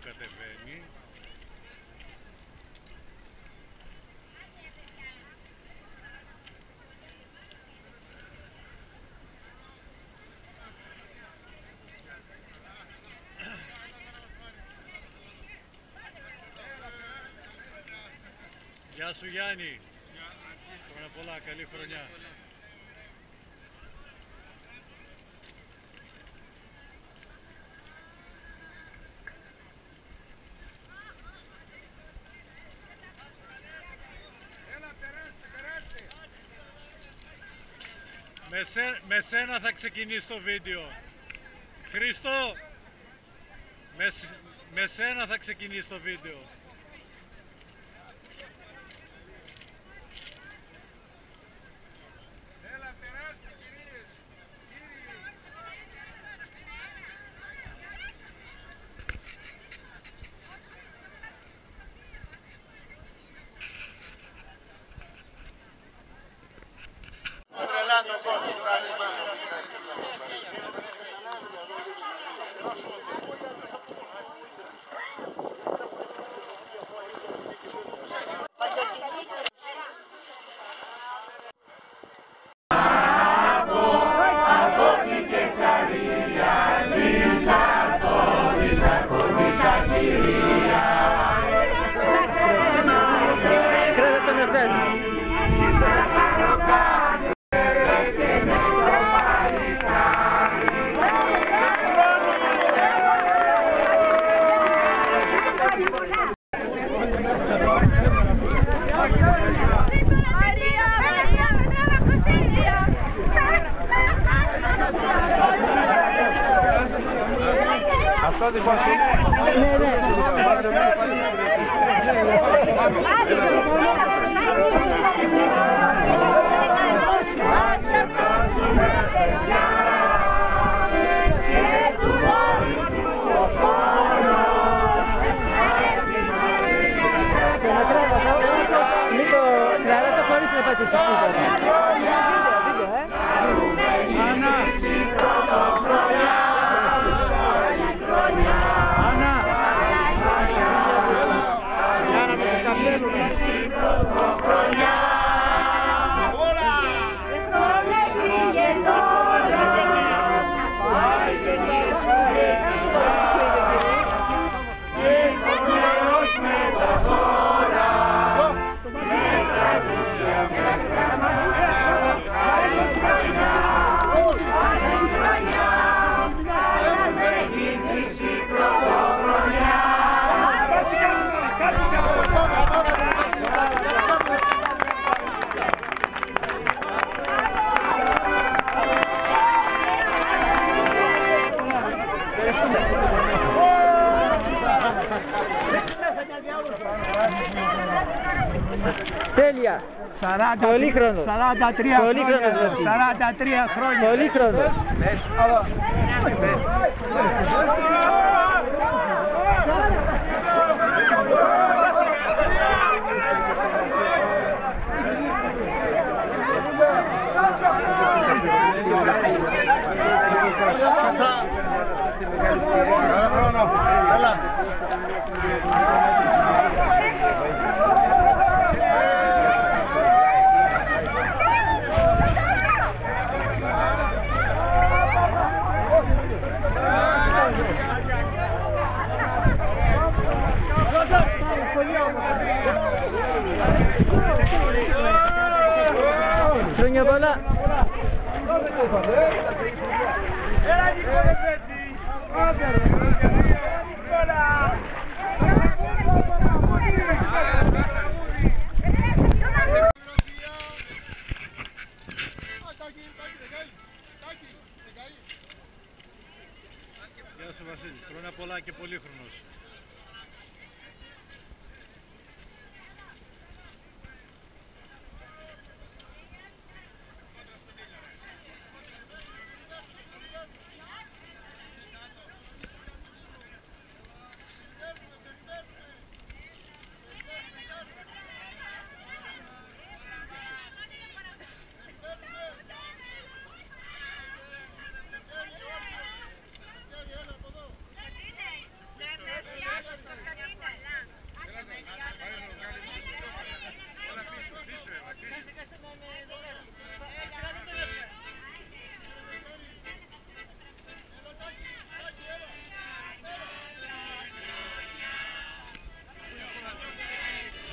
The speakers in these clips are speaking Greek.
κατεβαίνει. Γεια σου Γιάννη. Χρόνια πολλά, καλή χρονιά. Με σένα θα ξεκινήσει το βίντεο. Χρήστο, με σένα θα ξεκινήσει το βίντεο. Αυτό δικό σου είναι. Τέλεια! 43 χρόνια. Πολύχρονος. Χρόνια πολλά! Γεια σου Βασίλη, χρόνια πολλά και πολύχρονος.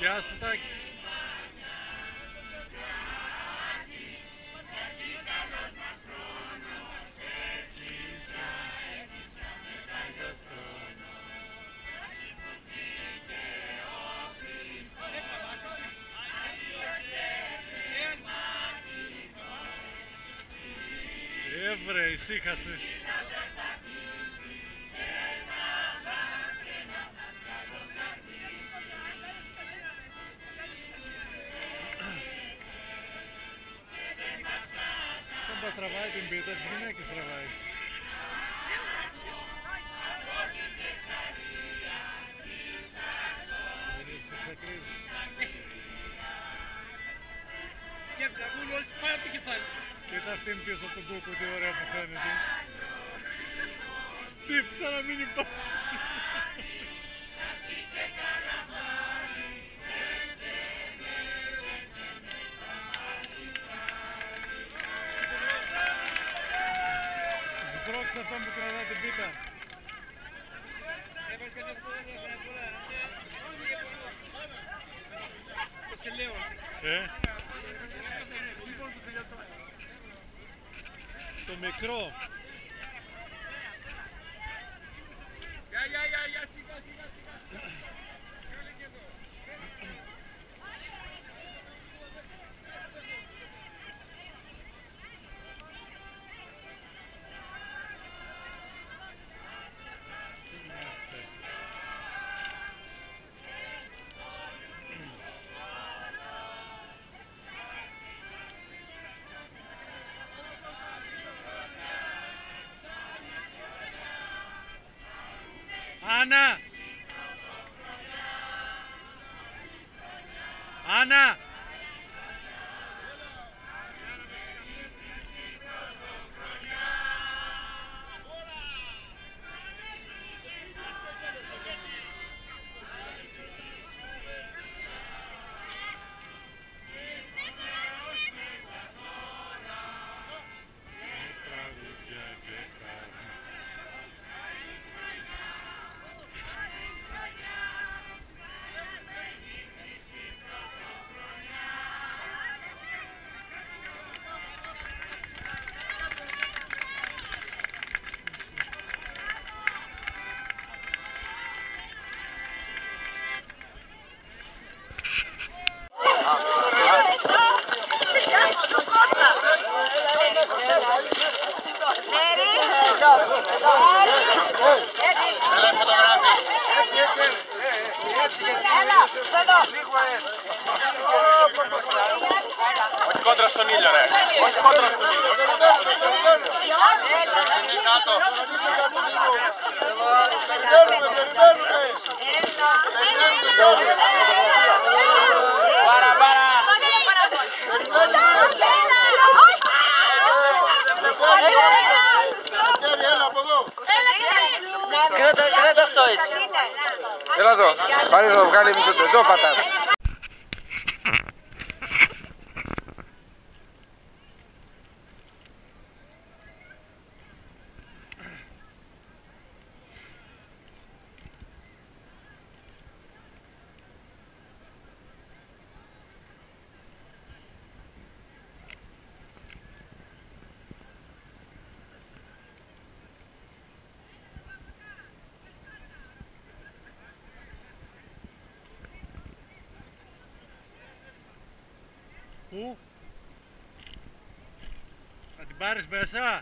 Γεια σου Τάκη. Βρε, ησύχασε. Σαν τα τραβάει την πίτα, τις γυναίκες τραβάει. Σκέφτε, ακούνε όλοι πάνω από το κεφάλι. Κοίτα αυτήν πίσω από τον κούκο, τι ωραία που φαίνεται. Τύψα να μην υπάρχει. Σμπρώξε αυτόν που κρατά την πίτα. Έβαλες κάτι από όλα, έφερε πολλά. Πώς σε λέω. Το μικρό. Γεια, σιγά. Άννα! Άννα! Όχι κόντρα στον ήλιο ρε, όχι κόντρα στον ήλιο. Κάτω. Παραπάρα. Κράτα αυτό έτσι. Έλα εδώ, πάρε εδώ, βγάλε μου το εδώ πατάς. Πού? Θα την πάρεις μέσα?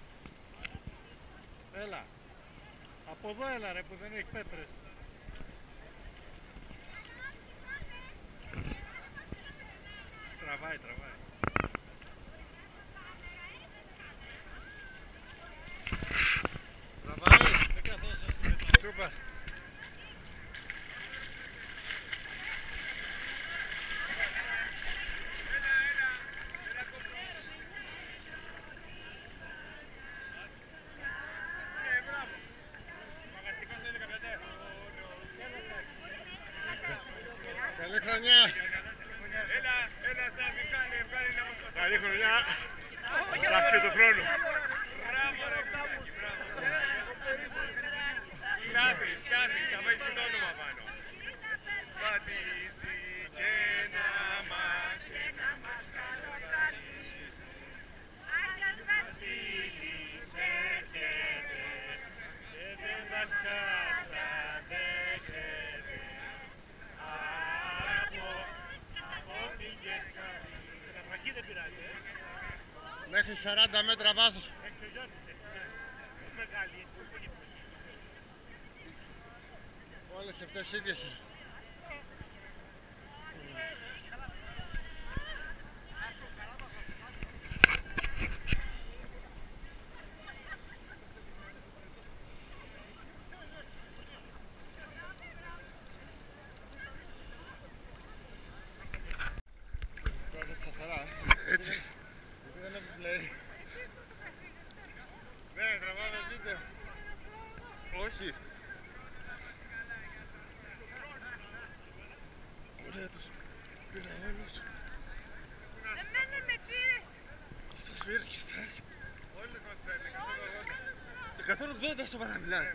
Έλα. Από εδώ έλα ρε που δεν έχει πέτρες. Τραβάει. Τραβάει. Δεν καθόσαι στην πέτρα. Σούπα. Καλή χρονιά! Έλα, Στάθη, βγάλε να μας πας. Καλή χρονιά! Στάθη και του χρόνου! Μπράβο ρε, Στάθη, θα βάζεις το όνομα πάνω. Πατήσει. Μέχρι 40 μέτρα βάθος. Όλες αυτές ίδιες. Έτσι. Δεν είναι play. Ναι, τραβάμε βίντεο. Όχι. Ωραία, τους πήρα όλους. Εμένα με πήρες. Σας πήρε και εσάς. Όλους μας παίρνει, 180. 180 σοβαρά μιλάς.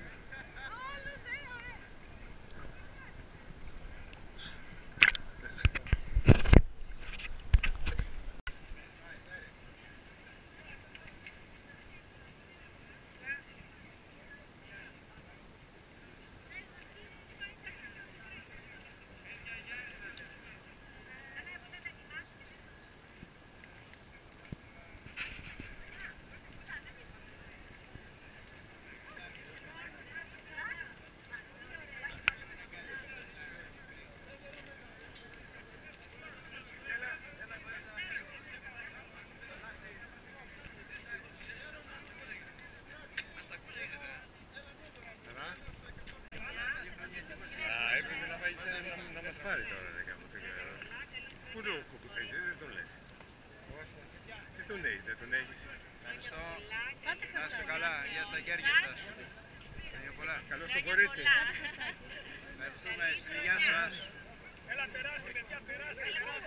Να μας πάρει τώρα, ρε γάμο. Πού είναι ο Κουκουφέγγι, δεν τον λες. Τι τον έχεις, δεν τον έχεις. Ευχαριστώ. Να είστε καλά, για στα χέρια σας. Καλώς το κορίτσι. Ευχαριστούμε, στην υγεία σας. Έλα, περάστε, παιδιά, περάστε.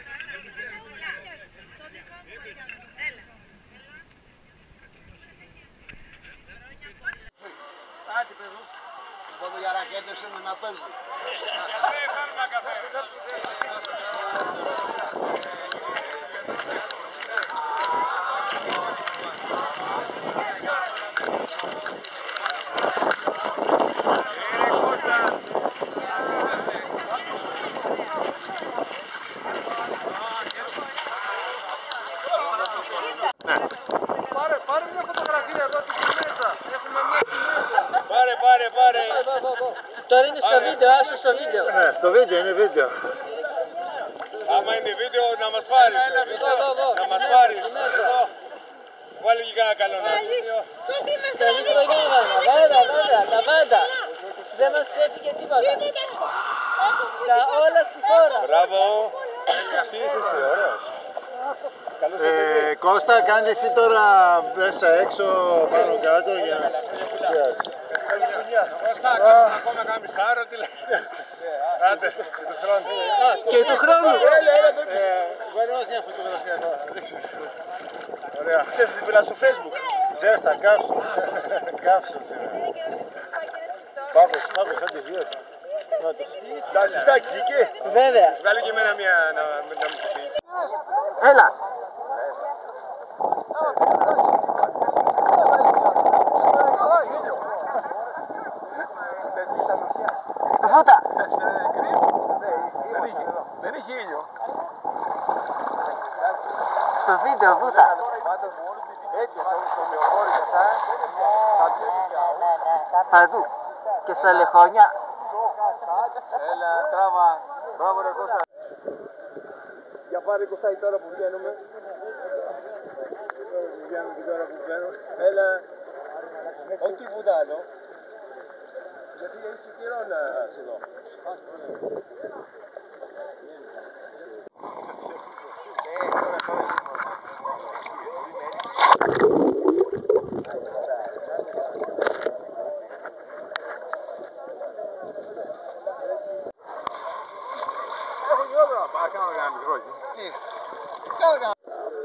Άντε, παιδί μου. Μόνο για ρακέτες είναι να παίζει. Πάρε μια φωτογραφία εδώ τη μέσα. Έχουμε μια τη μέσα. Πάρε. Τώρα είναι στο βίντεο, άσο στο βίντεο. Ναι, στο βίντεο, είναι βίντεο. Άμα είναι βίντεο, να μας πάρεις. Εδώ. Να μας πάρεις. Βάλε και κανένα καλό να. Πώς είμαστε Τα μικρογράμματα, βέβαια, τα πάντα. Δεν μας ξέφυγε τίποτα. Τα όλα στη χώρα. Μπράβο. Τι είσαι εσύ, ωραίος. Κώστα, κάνει εσύ τώρα μέσα έξω, πάνω κάτω για να εστιάσεις. Κώστα, ακόμα κάνεις χάρο, τι λέει. Άντε, και του χρόνου. Και του χρόνου. Βγάλε μας μια φωτογραφία τώρα. Ωραία. Ξέρεις τι πήρα στο Facebook. Ζέστα, καύσου. Καύσου σήμερα. Πάγος, αντιβίως. Τα σουστάκι, εκεί. Βέβαια. Βγάλε και εμένα μια να μου πεις. Έλα. Βούτα. Δεν έχει ήλιο. Στο βίντεο βούτα. Παντού. Και στα λεχόνια. Έλα, τράβα. Μπράβο ρε Κώστα. Για πάρε Κωστάκη τώρα που βγαίνουμε. Βγαίνουμε και τώρα που βγαίνουμε. Έλα. Όχι τίποτα άλλο. Γιατί έχει καιρό να είσαι εδώ. Κάνω ένα μικρό. Τι. Κάνω ένα.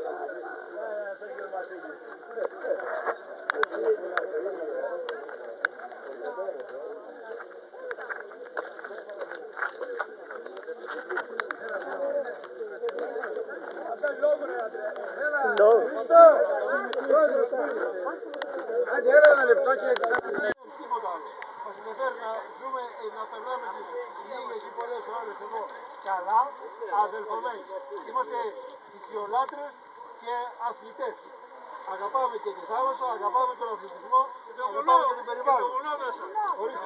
Άντε έλα ένα λεπτό και ξανά. Τίποτα άλλο. Μας ενδιαφέρει να ζούμε, να περνάμε τις λίγες ή πολλές ώρες εδώ καλά, αδελφωμένοι. Είμαστε φυσιολάτρες και αθλητές. Αγαπάμε και τη θάλασσα, αγαπάμε τον αθλητισμό, αγαπάμε και την περιβάλλον. Ορίστε.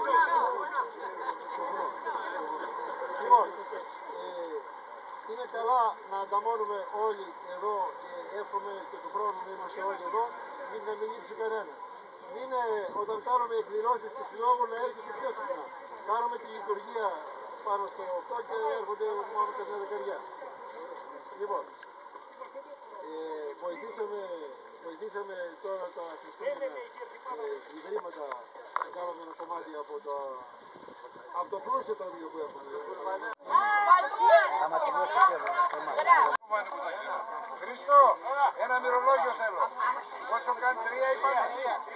Λοιπόν, είναι καλά να ανταμώνουμε όλοι εδώ και εύχομαι και του χρόνου να είμαστε όλοι εδώ, μην να μην λείψει κανένα. Είναι όταν κάνουμε εκδηλώσεις του συλλόγου να έρχεται πιο συχνά. Κάνουμε τη λειτουργία πάνω στο αυτό και έρχονται μόνο καμιά δεκαριά. Λοιπόν, βοηθήσαμε τώρα τα χριστούγεννα ιδρύματα, κάναμε ένα κομμάτι από το πλούσιο ταμείο που έχουμε. Χρήστο, ένα μυρολόγιο θέλω. Πόσο κάνει 3 είπατε?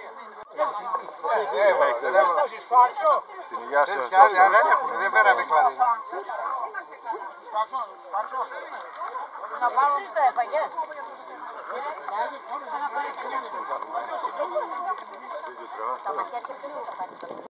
Στην υγεία σας. Δεν έχουμε, δεν φέραμε κλάδι. Να πάρω στο έφαγες. Τα μαχαίρια δεν θα πάρει.